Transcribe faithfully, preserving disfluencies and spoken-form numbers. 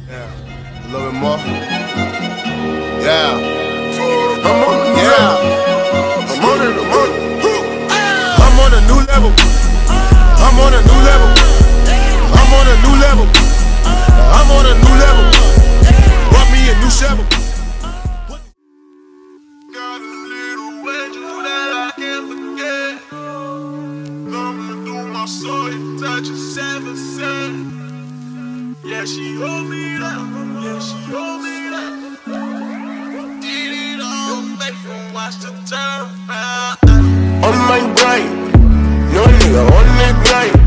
Yeah. A little bit more. Yeah. I'm on a yeah. I'm on it, I'm on it. I'm on a new level. I'm on a new level. I'm on a new level. I'm on a new level. Brought me a new shovel. Got a little angel that I can't forget. Coming through my soul, it touches seven cents. Yeah, she hold me down. Yeah, she hold me down. Did it all, make from watch the turn around. On my grind, no nigga on that grind.